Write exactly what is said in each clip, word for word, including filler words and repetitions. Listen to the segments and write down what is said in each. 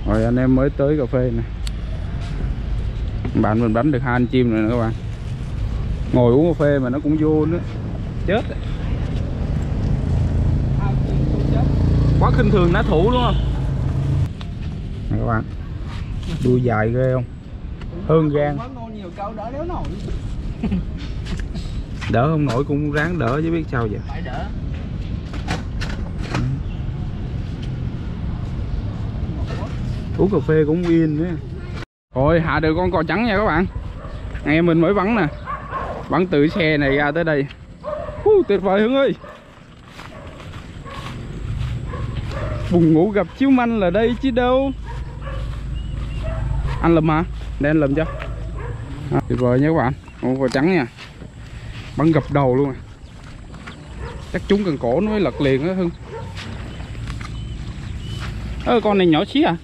Rồi anh em mới tới cà phê nè. Bạn mình đánh được hai anh chim rồi nè các bạn. Ngồi uống cà phê mà nó cũng vô nữa. Chết. Quá khinh thường đá thủ đúng không? Nè các bạn. Đuôi dài ghê không? Hơn gan. Đỡ không nổi cũng ráng đỡ chứ biết sao vậy. Phải đỡ. Uống cà phê cũng yên nữa. Rồi hạ được con cò trắng nha các bạn. Anh em mình mới bắn nè. Bắn từ xe này ra tới đây. Uh, tuyệt vời Hưng ơi. Buồn ngủ gặp chiếu manh là đây chứ đâu. Anh lùm hả? Để anh lùm cho. À, tuyệt vời nha các bạn. Con cò trắng nha. Bắn gập đầu luôn à. Chắc trúng cần cổ nó mới lật liền đó Hưng. Ơ con này nhỏ xí à.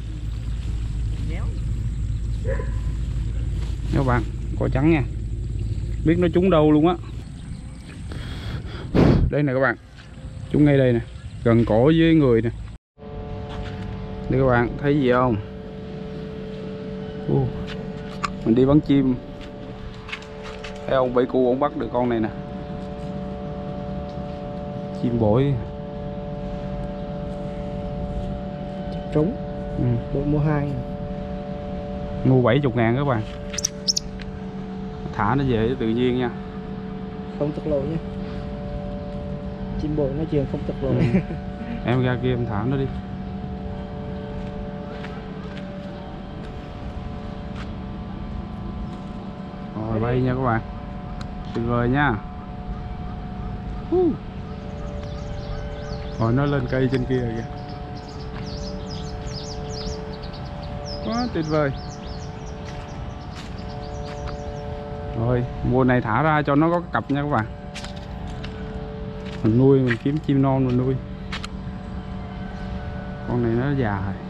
Các bạn, cò trắng nha. Biết nó trúng đâu luôn á. Đây nè các bạn. Trúng ngay đây nè. Gần cổ với người nè. Đây các bạn, thấy gì không? Uh, mình đi bắn chim. Thấy ông bảy cu ông bắt được con này nè. Chim bổi. Trúng. Ừ. Đội mua hai. Mua bảy mươi ngàn các bạn. Thả nó về tự nhiên nha. Không tật lộ nha. Chim bội nói chuyện không tật lộ. Ừ. Em ra kia em thả nó đi. Rồi bay nha các bạn. Tuyệt vời nha. Rồi nó lên cây trên kia rồi kìa. Quá tuyệt vời. Rồi mùa này thả ra cho nó có cặp nha các bạn. Mình nuôi, mình kiếm chim non mình nuôi. Con này nó già rồi.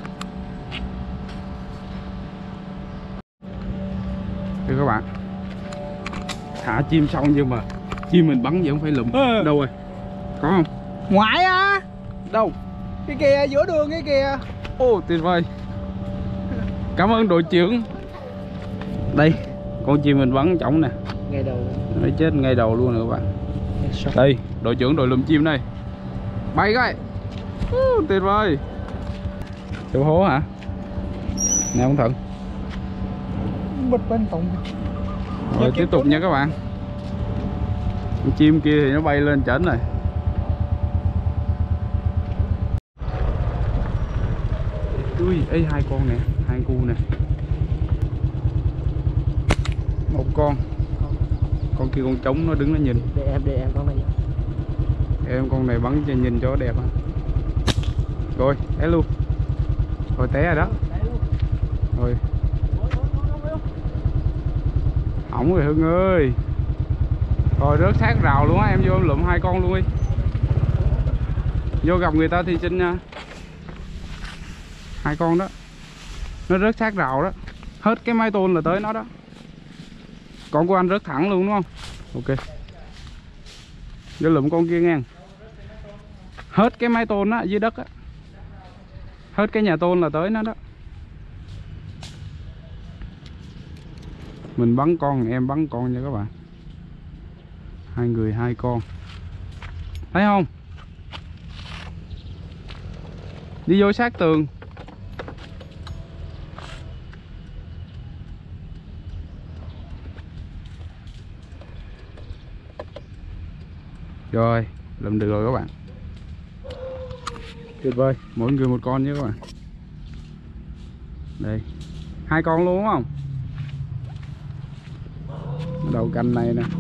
Đây các bạn. Thả chim xong nhưng mà chim mình bắn vậy không phải lụm. À. Đâu rồi? Có không? Ngoại á. Đâu? Cái kìa, giữa đường cái kìa. Ô tuyệt vời. Cảm ơn đội trưởng. Đây, con chim mình bắn trỏng nè. Ngay đầu. Nó chết ngay đầu luôn nè các bạn. Đây, đội trưởng đội lùm chim đây. Bay cái. Uh, tuyệt vời. Chỗ hố hả? Nè ông Thuận. Bịch bên tổng. Rồi tiếp tục nha các bạn. Con chim kia thì nó bay lên trển rồi. Ui, ấy hai con nè, hai cu nè. Một con. Con kia con trống nó đứng nó nhìn. Để em để em con này. Em con này bắn cho nhìn cho đẹp á. Rồi, té luôn. Rồi té rồi đó. Rồi. Hỏng rồi Hưng ơi. Rồi rớt sát rào luôn á, em vô em lụm hai con luôn đi. Vô gặp người ta thì xin nha. Hai con đó. Nó rớt sát rào đó. Hết cái mái tôn là tới nó đó. Con của anh rớt thẳng luôn đúng không? Ok. Vô lụm con kia ngang. Hết cái mái tôn á, dưới đất á. Hết cái nhà tôn là tới nó đó. Mình bắn con, em bắn con nha các bạn. Hai người hai con. Thấy không? Đi vô sát tường. Rồi, làm được rồi các bạn. Tuyệt vời, mỗi người một con nhé các bạn. Đây, hai con luôn đúng không? Đầu cành này nè.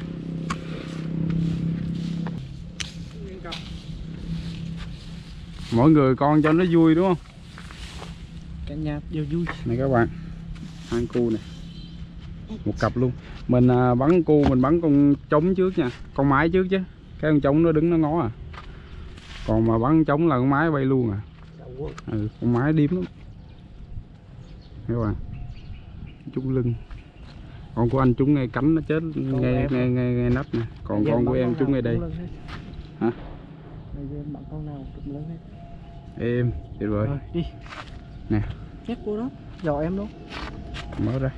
Mỗi người con cho nó vui đúng không? Cả nhà đều vui. Này các bạn, hai cu này, một cặp luôn. Mình à, bắn cu mình bắn con trống trước nha, con mái trước chứ. Cái con trống nó đứng nó ngó à. Còn mà bắn trống là con mái bay luôn à. Ừ, con mái điếm lắm. Các bạn, trúng lưng. Con của anh trúng ngay cánh nó chết ngay ngay, ngay ngay nắp nè. Còn con của em trúng ngay đây. Hả? Bây giờ bạn con nào trúng lớn hết. Em, tuyệt vời. Rồi, đi. Nè. Nhét vô đó, dò em luôn. Mở ra.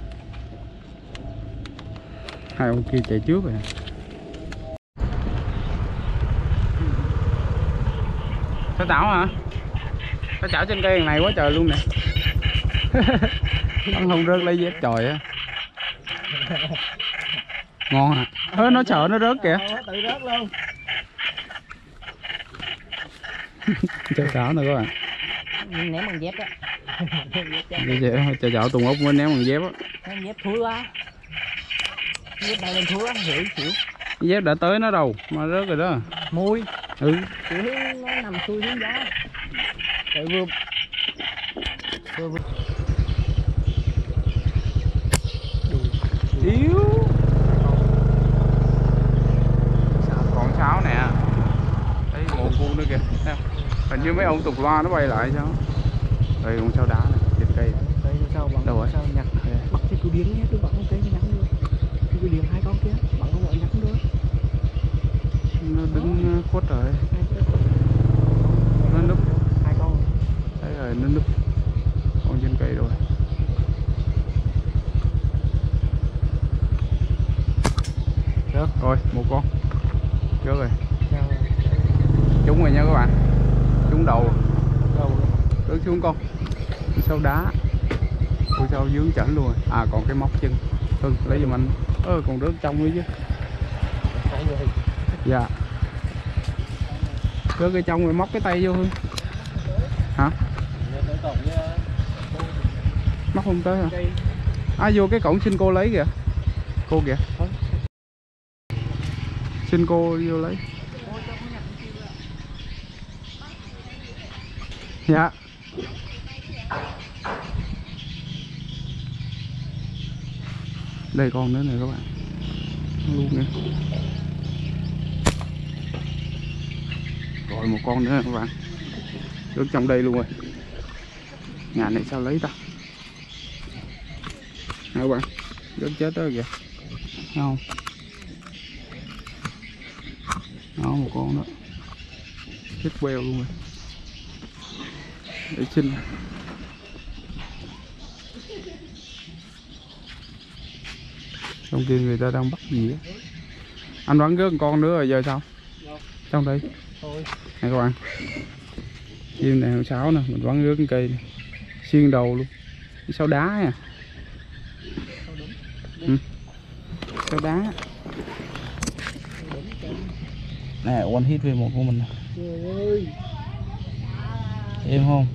Hai ông kia chạy trước rồi. Sao chảo hả? Sao chảo trên cây này quá trời luôn nè. Bắn không rớt lấy dép trời á. Ngon hả? Ơ nó sợ nó rớt kìa. Tự rớt luôn. Chơi chảo này các bạn. Ném bằng dép đó. Chơi chảo Tùng Úc mới ném bằng dép á. Ném dép thúi quá. Dép bay lên thúi quá, hiểu chịu. Dép đã tới nó đâu mà rớt rồi đó. Mui. Ừ. Kiểu nó nằm xuôi hướng gió. Để vừa vừa vừa yếu. Còn sáo nè. Đấy một cu nữa kìa. Hình như mấy ông tục loa nó bay lại sao? Đây con sao đá này, trên cây. đây sao bằng đâu rồi? Sao nhặt bắt cái cua điên nhé, tôi bắn cái nhắn luôn. Cái cua điên hai con kia, bắn con gọi nhắn nữa. Nó đứng khuất rồi. Nó núp. Hai con. Đấy rồi nó núp. Con trên cây rồi. Rớt rồi, một con. Rớt rồi. Trúng rồi nha các bạn. Trúng đầu. Đầu. Rớt xuống con. Sau đá. Ôi sao dướng chảnh luôn rồi. À còn cái móc chân. Hưng lấy giùm anh. Ơ còn rớt trong nữa chứ. Dạ. Rớt cái trong rồi móc cái tay vô Hưng. Hả? Móc không tới hả? À vô cái cổng xin cô lấy kìa. Cô kìa. Xin cô vô lấy. Dạ. Đây con nữa này các bạn. Luôn nè. Rồi một con nữa các bạn. Đứng trong đây luôn rồi. Nhà này sao lấy ta? Nè các bạn. Rớt chết đó kìa. Thấy không? Đó một con đó. Chết queo luôn rồi. Để xin. Trong kia người ta đang bắt gì á. Anh bắn rớt con nữa rồi giờ sao? Trong đây. Thôi. Nè các bạn. Chim này con sáo nè, mình bắn rớt cái cây này. Xuyên đầu luôn. Sao đá à? Ừ. Sao đá. Nè one hit về một của mình nè. Trời ơi. Êm không?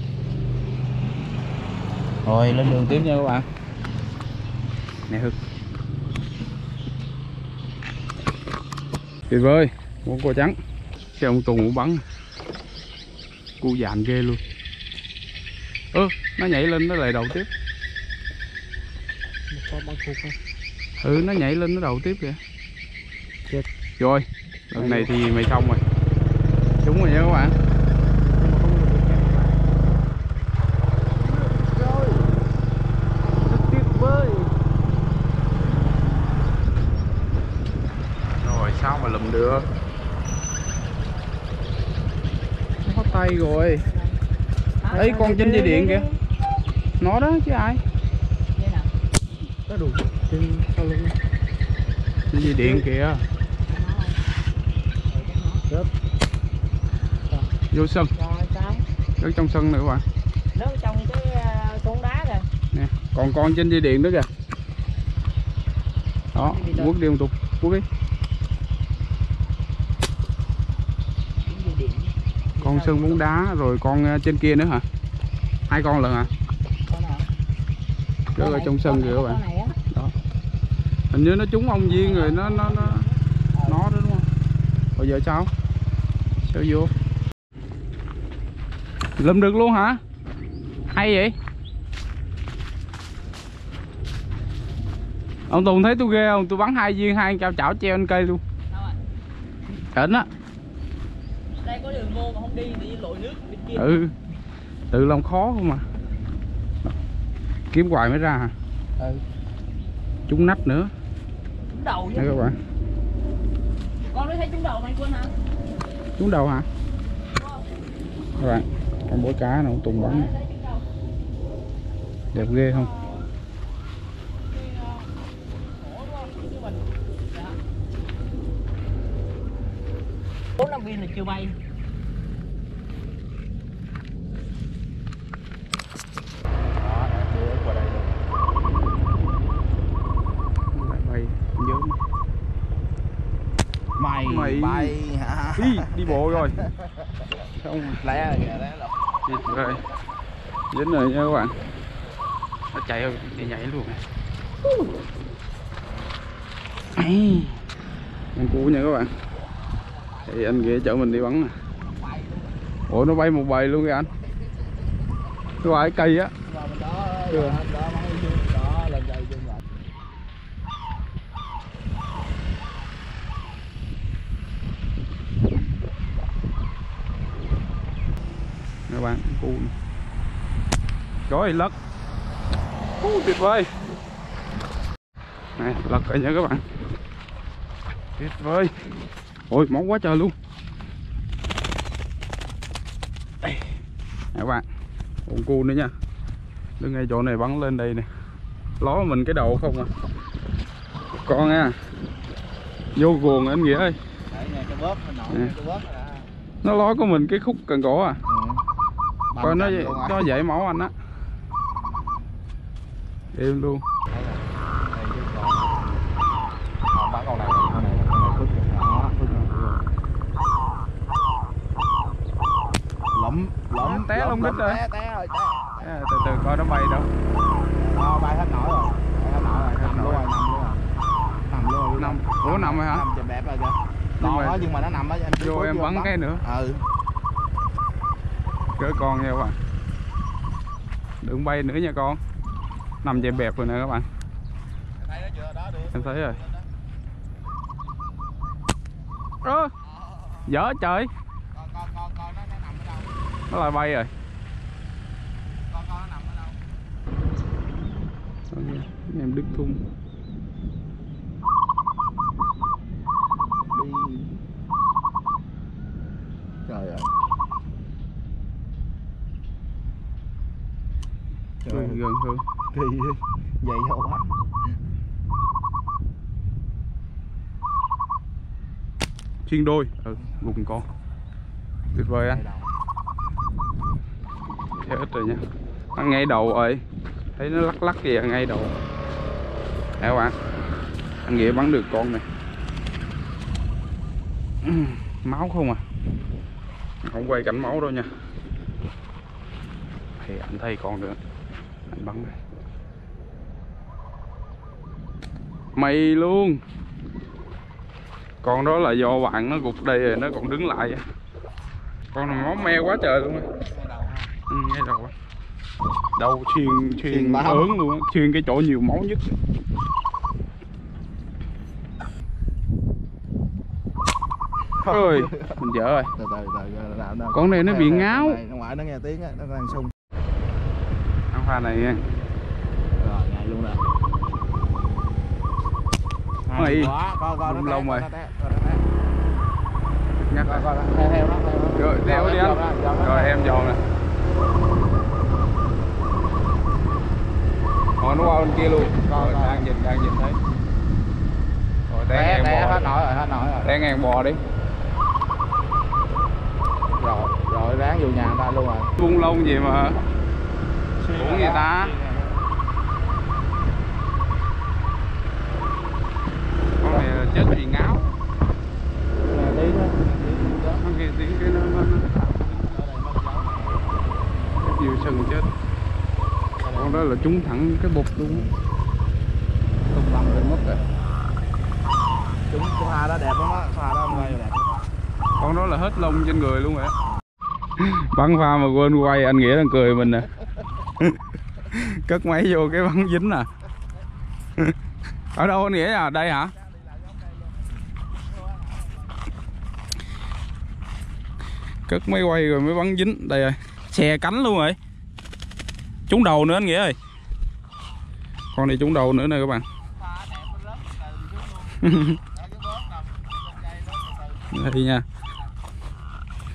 Rồi lên đường tiếp nha các bạn. Nè Hưng. Tuyệt vời, một cua trắng. Xe ông Tùng cũng bắn. Cua dạn ghê luôn. Ơ, ừ, nó nhảy lên nó lại đầu tiếp. Một con băng cục. Ừ, nó nhảy lên nó đầu tiếp kìa. Chết. Rồi, lần này thì mày xong rồi. Đúng rồi nha các bạn. Rồi sao mà lụm được. Nó có tay rồi. Ấy con trên dây điện kìa. Nó đó chứ ai. Có đủ trên sau lưng. Trên dây điện kìa. Rớt. Vô sân. Rớt trong sân nữa các bạn. Rớt trong cái con đá kìa. Nè, còn con trên dây điện nữa kìa. Đó, quất đi một tục, quất đi. Con sân bóng đá rồi con trên kia nữa hả? Hai con lần hả? Rớt ở trong sân kìa các bạn. Đó. Hình như nó trúng ông Viên rồi nó nó nó nó đó đúng không? Bây giờ sao? Sao vô? Lùm được luôn hả? Hay vậy? Ông Tùng thấy tôi ghê không? Tôi bắn hai viên hai cao chảo treo trên cây luôn. Đỉnh á. Đây có đường vô mà không đi thì lội nước bên kia. Ừ. Tự làm khó không mà. Kiếm hoài mới ra hả? Ừ. Trúng nách nữa. Trúng đầu chứ. Đây các bạn. Con nó thấy trúng đầu mày quên hả? Trúng đầu hả? Các bạn, con bối cá nào Tùng bắn. Đẹp ghê không? Bốn năm viên là chưa bay. Đó, đã đưa qua đây luôn. Lại bay nhớ Mày, Mày bay hả? đi đi bộ rồi không Lé kìa, lé lọc. dính rồi dính rồi nha các bạn, nó chạy rồi thì nhảy luôn này. Con cua nha các bạn, thì anh ghé chở mình đi bắn nè. Ủa nó bay một bầy luôn kìa anh, cái bài cây á. Đó, đó, đó, lên dây chân lại. Các bạn, cua gói lật, uh, tuyệt vời này, lật rồi nha các bạn, tuyệt vời. Ôi máu quá trời luôn đây nè các bạn, con cua nữa nha, đứng ngay chỗ này bắn lên đây nè, ló mình cái đầu không à, con nha, vô guồng anh Nghĩa ơi. Đấy, nghe cái bóp, nó nổi cái bóp rồi. Nó ló của mình cái khúc cần cổ à. Ừ. Coi nó nó dậy máu anh á. Im luôn. Còn bắn con này, con này, con này phức kìa. Đó, phức kìa. Lấm, lấm, Té lông đít rồi. Té, té rồi, té. À, từ từ coi nó bay đâu. Đó, bay hết nổi rồi. Bay hết nổi rồi, nằm luôn rồi, nằm luôn rồi. Nằm luôn rồi. Nằm, ủa nằm rồi hả? Nằm chèm đẹp rồi kìa. Còn mà- đó nhưng mà nó nằm đó anh Vô em bắn cái nữa. Ừ. Cỡ con nha các bạn. Đừng bay nữa nha con. Nằm dẹp bẹp rồi nè các bạn. Thấy nó chưa? Đó, được. Em thấy rồi. Ơ, dở trời, Con con con con nó nó nằm ở đâu? nó lại bay rồi. Con con nó nằm ở đâu? Em đứt thun. Đi. Trời ơi. Ui, gần hơn. Kỳ vậy đâu quá. Chuyên đôi, ừ, gục con. Tuyệt vời anh. Thế ít rồi nha. Nó ngay đầu rồi. Thấy nó lắc lắc kìa, ngay đầu. Nè các bạn, anh Nghĩa bắn được con này. Máu không à, không quay cảnh máu đâu nha. Thì anh thấy con nữa, anh bắn này. Mày luôn. Con đó là do bạn nó gục đây rồi nó còn đứng lại vậy. Con này máu me quá trời luôn á. Ừ, ngay đầu á. Đầu xuyên xuyên ớn luôn á, xuyên cái chỗ nhiều máu nhất. Ơi, mình dở rồi. Từ từ từ nào đâu. Con này nó bị ngáo. Ở ngoài nó nghe tiếng á, nó đang sung. Ăn pha này nha. Rồi, ngay luôn rồi. Mày Quá, coi coi nó lông rồi. Nhắc Coi coi theo theo nó. rồi, đeo đi anh. Rồi em dồn nè. Còn nó qua bên kia luôn. Rồi đang nhìn đang nhìn thấy. Rồi té Té ngang té bò. hết nổi rồi, hết nổi rồi. Té ngang bò đi. Rồi, rồi ráng vô nhà người ta luôn rồi. Buông lông gì mà uổng người ta. Con này là chết vì ngáo. Nghe tiếng á. Nó nghe tiếng cái nó nó nó nhiều sừng chết. Con đó là trúng thẳng cái bụt luôn. Tung lông rồi mất rồi. Chúng con hoa đó đẹp lắm á, hoa đó quay đẹp lắm á. Con đó là hết lông trên người luôn rồi. Bắn pha mà quên quay, anh Nghĩa đang cười mình nè. Cất máy vô cái bắn dính nè. Ở đâu anh Nghĩa à? Đây hả? Cất máy quay rồi mới bắn dính. Đây rồi, xè cánh luôn rồi. Trúng đầu nữa anh Nghĩa ơi. Con này trúng đầu nữa nè các bạn. Đây nha,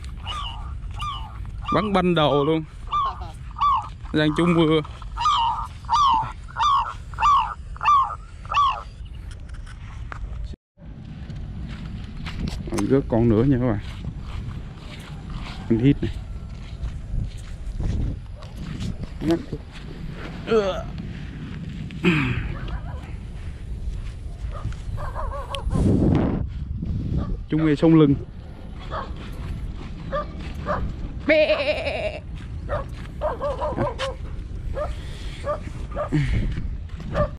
bắn banh đầu luôn, đang trúng mưa. Rớt con nữa nha các bạn. Anh hít này. Ngắt. Chúng nghe sông lưng. Bê.